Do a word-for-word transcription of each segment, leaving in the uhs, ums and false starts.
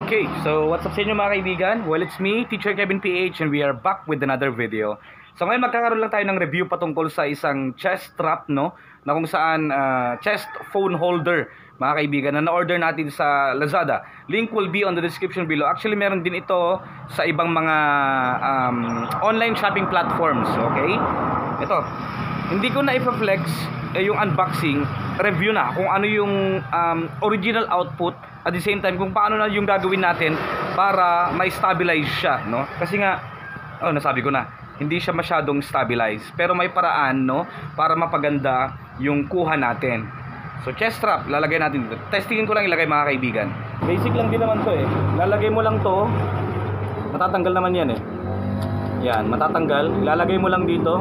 Okay, so what's up sa inyo mga kaibigan? Well, it's me, Teacher Kevin P H, and we are back with another video. So ngayon magkakaroon lang tayo ng review patungkol sa isang chest strap, no? Na kung saan uh, chest phone holder, mga kaibigan, na na-order natin sa Lazada. Link will be on the description below. Actually, meron din ito sa ibang mga um, online shopping platforms, okay? Ito, hindi ko na i-flex eh, yung unboxing, review na kung ano yung um, original output, at the same time kung paano na yung gagawin natin para ma-stabilize siya, no? Kasi nga, oh, nasabi ko na, hindi siya masyadong stabilize, pero may paraan, no, para mapaganda yung kuha natin. So chest strap, lalagay natin dito. Testingin ko lang ilagay mga kaibigan. Basic lang din naman to eh. Lalagay mo lang to. Matatanggal naman yan eh. Yan, matatanggal. Ilalagay mo lang dito.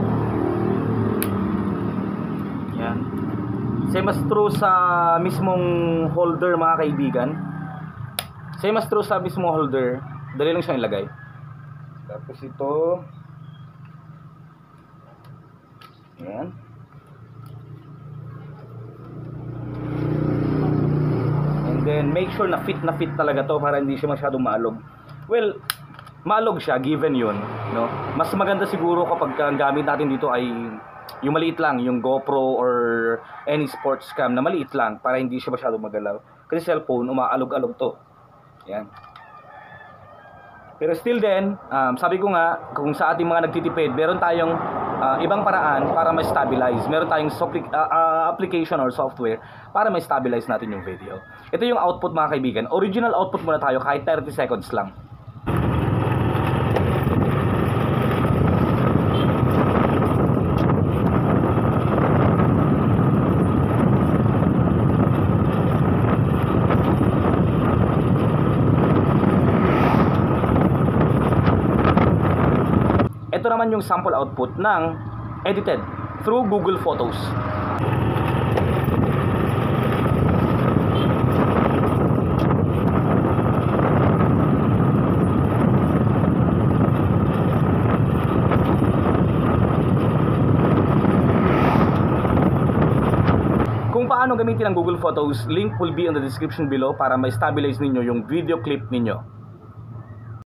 Yan. Same as true sa mismong holder mga kaibigan. Same as true sa mismong holder. Dali lang siyang ilagay. Tapos ito. Yan. And then make sure na fit na fit talaga to para hindi siya masyadong maalog. Well, maalog siya given yun, no? Mas maganda siguro kapag ang gamit natin dito ay yung maliit lang, yung GoPro or any sports cam na maliit lang para hindi siya masyadong magalaw. Kasi cellphone, umaalog-alog to. Yan. Pero still then, um, sabi ko nga, kung sa ating mga nagtitipid, meron tayong uh, ibang paraan para ma-stabilize. Meron tayong uh, uh, application or software para ma-stabilize natin yung video. Ito yung output mga kaibigan. Original output muna tayo kahit thirty seconds lang. Ito naman yung sample output ng edited through Google Photos. Kung paano gamitin ang Google Photos, link will be in the description below para ma-stabilize ninyo yung video clip ninyo.